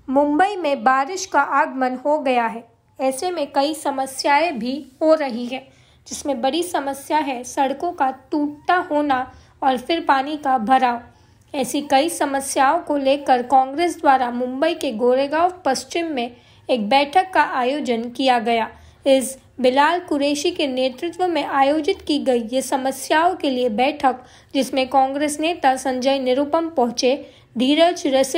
मुंबई में बारिश का आगमन हो गया है। ऐसे में कई समस्याएं भी हो रही है, जिसमें बड़ी समस्या है सड़कों का टूटता होना और फिर पानी का भराव। ऐसी कई समस्याओं को लेकर कांग्रेस द्वारा मुंबई के गोरेगांव पश्चिम में एक बैठक का आयोजन किया गया। इस बिलाल कुरैशी के नेतृत्व में आयोजित की गई ये समस्याओं के लिए बैठक, जिसमें कांग्रेस नेता संजय निरुपम पहुंचे, धीरज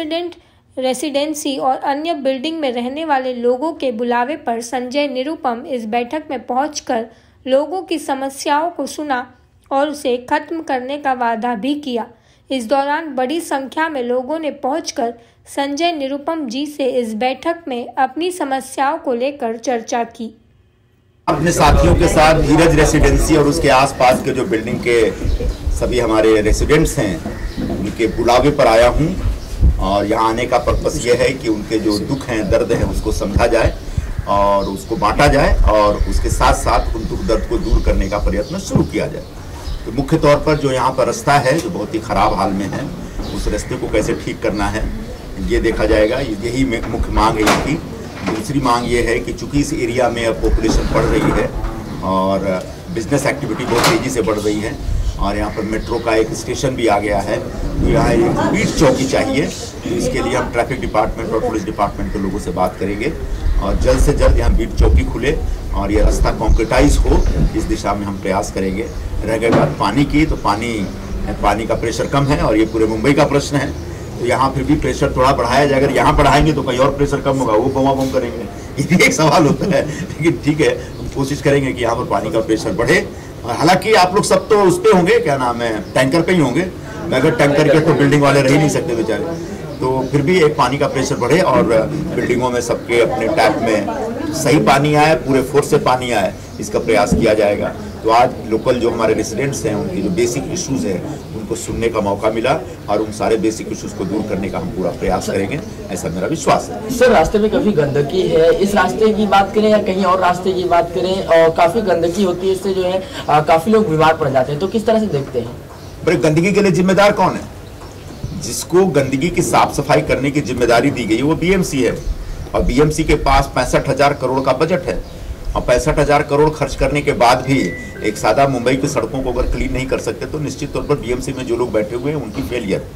रेसिडेंसी और अन्य बिल्डिंग में रहने वाले लोगों के बुलावे पर संजय निरुपम इस बैठक में पहुंचकर लोगों की समस्याओं को सुना और उसे खत्म करने का वादा भी किया। इस दौरान बड़ी संख्या में लोगों ने पहुंचकर संजय निरुपम जी से इस बैठक में अपनी समस्याओं को लेकर चर्चा की। अपने साथियों के साथ धीरज रेसिडेंसी और उसके आसपास के जो बिल्डिंग के सभी हमारे रेसिडेंट्स हैं, उनके बुलावे पर आया हूं और यहाँ आने का पर्पस ये है कि उनके जो दुख हैं, दर्द हैं, उसको समझा जाए और उसको बांटा जाए और उसके साथ साथ उन दुख दर्द को दूर करने का प्रयत्न शुरू किया जाए। तो मुख्य तौर पर जो यहाँ पर रास्ता है जो बहुत ही खराब हाल में है, उस रास्ते को कैसे ठीक करना है ये देखा जाएगा। यही मुख्य मांग है इनकी। दूसरी मांग ये है कि चूंकि इस एरिया में अब पॉपुलेशन बढ़ रही है और बिजनेस एक्टिविटी बहुत तेज़ी से बढ़ रही है और यहाँ पर मेट्रो का एक स्टेशन भी आ गया है, तो यहाँ एक बीट चौकी चाहिए। तो इसके लिए हम ट्रैफिक डिपार्टमेंट और पुलिस डिपार्टमेंट के लोगों से बात करेंगे और जल्द से जल्द यहाँ बीट चौकी खुले और ये रास्ता कॉन्क्रीटाइज हो, इस दिशा में हम प्रयास करेंगे। रह गई बात पानी की, तो पानी का प्रेशर कम है और ये पूरे मुंबई का प्रश्न है, तो यहाँ फिर भी प्रेशर थोड़ा बढ़ाया जाए। अगर यहाँ बढ़ाएंगे तो कहीं और प्रेशर कम होगा, वो बवा बम करेंगे, ये भी एक सवाल होता है। लेकिन ठीक है, हम कोशिश करेंगे कि यहाँ पर पानी का प्रेशर बढ़े। हालांकि आप लोग सब तो उस पे होंगे, क्या नाम है, टैंकर पे ही होंगे। अगर टैंकर के तो बिल्डिंग वाले रह ही नहीं सकते बेचारे, तो फिर भी एक पानी का प्रेशर बढ़े और बिल्डिंगों में सबके अपने टैप में सही पानी आए, पूरे फोर्स से पानी आए, इसका प्रयास किया जाएगा। तो आज लोकल जो हमारे रेसिडेंट्स हैं, उनकी जो बेसिक इश्यूज हैं, उनको सुनने का मौका मिला और उन सारे बेसिक इश्यूज को दूर करने का हम पूरा प्रयास करेंगे, ऐसा मेरा विश्वास है। सर, रास्ते में काफी गंदगी है, इस रास्ते की बात करें या कहीं और रास्ते की बात करें, और काफी गंदगी होती है, इससे जो है काफी लोग बीमार पड़ जाते हैं, तो किस तरह से देखते हैं? बड़े गंदगी के लिए जिम्मेदार कौन है? जिसको गंदगी की साफ सफाई करने की जिम्मेदारी दी गई वो बीएमसी है और बीएमसी के पास 65,000 करोड़ का बजट है और 65,000 करोड़ खर्च करने के बाद भी एक सादा मुंबई की सड़कों को अगर क्लीन नहीं कर सकते तो निश्चित तौर पर बीएमसी में जो लोग बैठे हुए हैं उनकी फेलियर।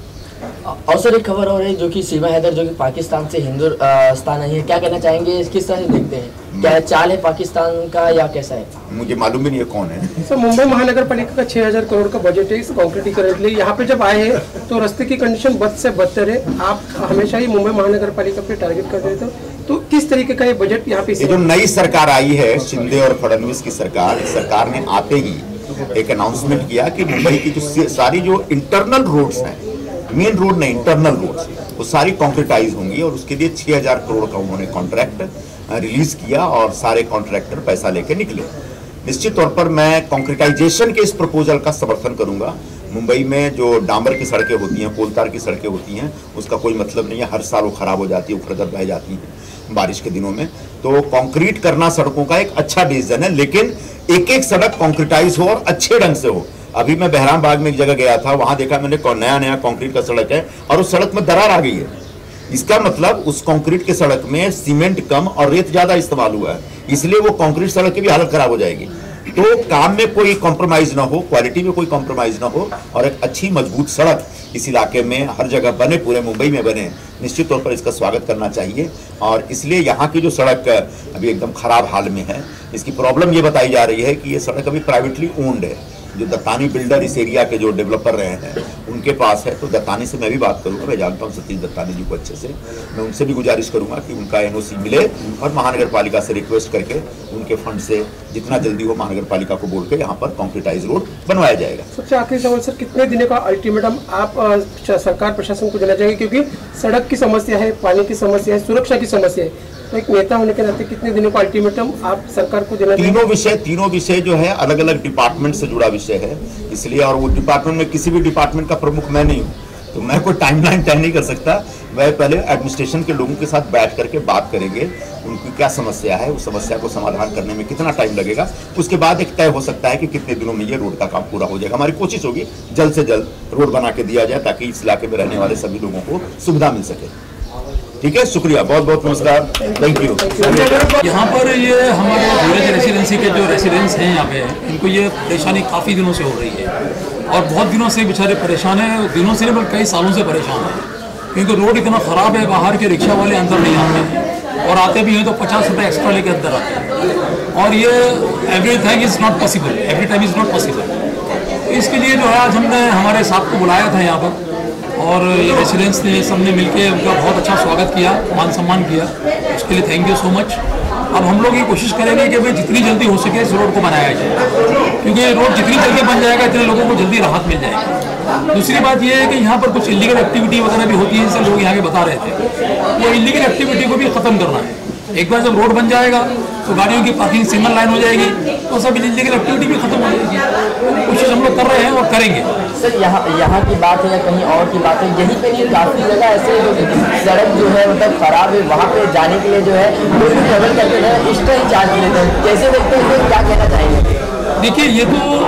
और सर, एक खबर हो रही है जो कि सीमा हैदर जो कि पाकिस्तान से हिंदुस्तान आई है, क्या कहना चाहेंगे, किस तरह से देखते हैं? क्या चाल है पाकिस्तान का या कैसा है? मुझे मालूम भी नहीं है कौन है। सर, मुंबई महानगर पालिका का 6,000 करोड़ का बजट है इस कॉन्क्रीटीकरण के लिए। यहाँ पे जब आए हैं तो रास्ते की कंडीशन बद से बदतर है। आप हमेशा ही मुंबई महानगर पालिका पे टारगेट कर रहे थे, तो किस तरीके का ये बजट यहाँ पे? जो नई सरकार आई है, शिंदे और फडणवीस की सरकार ने आते ही एक अनाउंसमेंट किया कि मुंबई की जो सारी जो इंटरनल रोड्स हैं, मेन रोड नहीं, इंटरनल रोड्स, वो सारी कॉन्क्रीटाइज होंगी और उसके लिए 6,000 करोड़ का उन्होंने कॉन्ट्रैक्ट रिलीज किया और सारे कॉन्ट्रैक्टर पैसा लेके निकले। निश्चित तौर पर मैं कॉन्क्रीटाइजेशन के इस प्रपोजल का समर्थन करूंगा। मुंबई में जो डामर की सड़कें होती हैं, कोलतार की सड़कें होती हैं, उसका कोई मतलब नहीं है, हर साल वो खराब हो जाती है, उखड़ बह जाती हैं बारिश के दिनों में। तो कंक्रीट करना सड़कों का एक अच्छा डिसीजन है, लेकिन एक एक सड़क कॉन्क्रीटाइज हो और अच्छे ढंग से हो। अभी मैं बहराम बाग में एक जगह गया था, वहां देखा मैंने नया कंक्रीट का सड़क है और उस सड़क में दरार आ गई है। इसका मतलब उस कंक्रीट के सड़क में सीमेंट कम और रेत ज्यादा इस्तेमाल हुआ है, इसलिए वो कंक्रीट सड़क की भी हालत खराब हो जाएगी। तो काम में कोई कॉम्प्रोमाइज ना हो, क्वालिटी में कोई कॉम्प्रोमाइज ना हो और एक अच्छी मजबूत सड़क इस इलाके में हर जगह बने, पूरे मुंबई में बने, निश्चित तौर पर इसका स्वागत करना चाहिए। और इसलिए यहाँ की जो सड़क अभी एकदम खराब हाल में है, इसकी प्रॉब्लम ये बताई जा रही है कि ये सड़क अभी प्राइवेटली ओन्ड है। जो दत्तानी बिल्डर इस एरिया के जो डेवलपर रहे हैं उनके पास है, तो दत्तानी से मैं भी बात करूंगा, मैं जानता हूं सतीश दत्तानी जी को अच्छे से, मैं उनसे भी गुजारिश करूंगा कि उनका एनओसी मिले और महानगर पालिका से रिक्वेस्ट करके उनके फंड से जितना जल्दी हो महानगर पालिका को बोल के यहाँ पर कॉन्क्रीटाइज रोड बनवाया जाएगा। सबसे आखिरी सवाल सर, कितने दिनों का अल्टीमेटम आप सरकार प्रशासन को देना चाहिए, क्योंकि सड़क की समस्या है, पानी की समस्या है, सुरक्षा की समस्या है, तो एक नेता होने के नाते कितने दिनों का अल्टीमेटम आप सरकार को देना चाहिए? तीनों विषय जो है अलग अलग डिपार्टमेंट से जुड़ा विषय है, इसलिए, और वो डिपार्टमेंट में किसी भी डिपार्टमेंट का प्रमुख मैं नहीं हूँ, तो मैं कोई टाइमलाइन तय नहीं कर सकता। वह पहले एडमिनिस्ट्रेशन के लोगों के साथ बैठ करके बात करेंगे, उनकी क्या समस्या है, उस समस्या को समाधान करने में कितना टाइम लगेगा, उसके बाद एक तय हो सकता है कि कितने दिनों में ये रोड का काम पूरा हो जाएगा। हमारी कोशिश होगी जल्द से जल्द रोड बना के दिया जाए ताकि इस इलाके में रहने वाले सभी लोगों को सुविधा मिल सके। ठीक है, शुक्रिया, बहुत बहुत नमस्कार, थैंक यू। यहाँ पर ये हमारे धीरज रेसिडेंसी के जो रेसिडेंट्स हैं यहाँ पे, इनको ये परेशानी काफ़ी दिनों से हो रही है और बहुत दिनों से बेचारे परेशान हैं, दिनों से नहीं बल्कि कई सालों से परेशान हैं, क्योंकि रोड इतना ख़राब है, बाहर के रिक्शा वाले अंदर नहीं आते हैं और आते भी हैं तो 50 रुपये एक्स्ट्रा लेके अंदर आते हैं और ये everything is not possible, every time is not possible. इसके लिए जो है आज हमने हमारे साथ को बुलाया था यहाँ पर और ये रेसिडेंट्स ने सबने मिलकर उनका बहुत अच्छा स्वागत किया, मान सम्मान किया, उसके लिए थैंक यू सो मच। अब हम लोग ये कोशिश करेंगे कि भाई जितनी जल्दी हो सके इस रोड को बनाया जाए, क्योंकि ये रोड जितनी जल्दी बन जाएगा इतने लोगों को जल्दी राहत मिल जाएगी। दूसरी बात ये है कि यहाँ पर कुछ इलीगल एक्टिविटी वगैरह भी होती है, जैसे लोग यहाँ के बता रहे थे, वो इलीगल एक्टिविटी को भी ख़त्म करना है। एक बार जब रोड बन जाएगा तो गाड़ियों की पार्किंग सिंगल लाइन हो जाएगी तो सब इलीगल एक्टिविटी भी खत्म हो जाएगी। कोशिश हम लोग कर रहे हैं और करेंगे। सर यहाँ की बात है या कहीं और की बात है, यहीं पे नहीं काफ़ी जगह ऐसे जो सड़क जो है मतलब खराब है, वहाँ पे जाने के लिए जो है कोई भी ट्रेवल करते हैं एक्स्ट्रा ही चार्ज लेते हैं, कैसे देखते हैं, तो क्या कहना चाहेंगे? देखिए, ये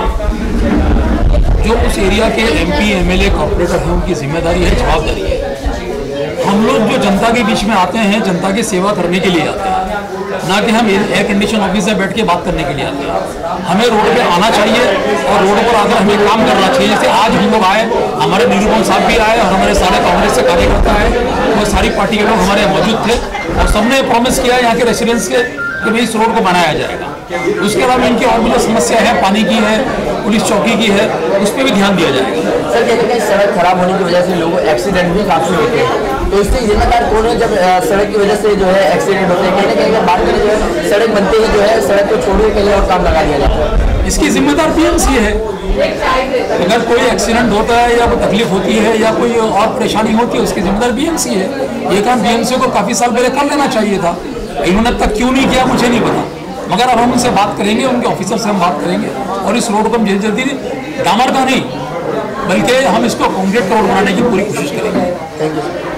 तो जो उस एरिया के MP MLA कॉर्पोरेटर हैं उनकी जिम्मेदारी है, जवाबदारी है। हम लोग जो जनता के बीच में आते हैं, जनता की सेवा करने के लिए आते हैं, ना कि हम एयर कंडीशन ऑफिस में बैठ के बात करने के लिए आते हैं। हमें रोड पे आना चाहिए और रोड पर आकर हमें काम करना चाहिए। जैसे आज हम लोग आए, हमारे निरूपम साहब भी आए और हमारे सारे कांग्रेस के कार्यकर्ता आए, वो सारी पार्टी के लोग हमारे मौजूद थे और सबने प्रॉमिस किया यहाँ के रेसिडेंट्स के कि भाई इस रोड को बनाया जाएगा। उसके अलावा इनकी और भी जो समस्या है, पानी की है, पुलिस चौकी की है, उस पर भी ध्यान दिया जाएगा। सर कहते हैं सड़क खराब होने की वजह से लोगों एक्सीडेंट भी काफ़ी होते हैं, तो इससे जिम्मेदार कौन है जब सड़क की वजह से जो है एक्सीडेंट होते हैं? कहीं ना कहीं बात करें जो है सड़क बनते ही जो है सड़क को छोड़ के कहीं और काम लगा दिया जाता है। इसकी जिम्मेदार BMC है। अगर कोई एक्सीडेंट होता है या कोई तकलीफ होती है या कोई और परेशानी होती है, उसकी जिम्मेदार BMC है। ये काम BMC को काफ़ी साल पहले कर लेना चाहिए था, इन्होंने अब तक क्यों नहीं किया मुझे नहीं पता, मगर अब हम उनसे बात करेंगे, उनके ऑफिसर से हम बात करेंगे और इस रोड को हम जल्दी जल्दी डामर का नहीं बल्कि हम इसको कंक्रीट रोड बनाने की पूरी कोशिश करेंगे। Thank you.